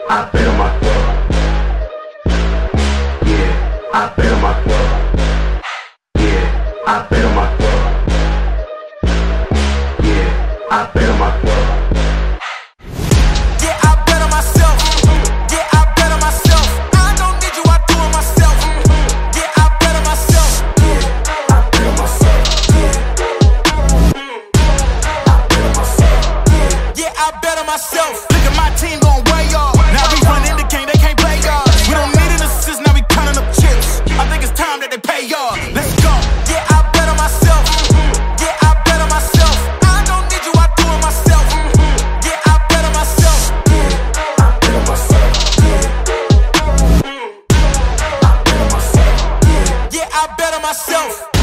I bet on myself. Yeah, I bet on myself. Yeah, I bet on myself. Yeah, I bet on myself. Myself. Look at my team going way off. Now we running the game, they can't play y'all. We don't need an assist, now we counting up chips. I think it's time that they pay y'all. Let's go. Yeah, I bet on myself. Yeah, I bet on myself. I don't need you, I do it myself. Yeah, I bet on myself. Yeah, I bet on myself. Yeah, I bet on myself.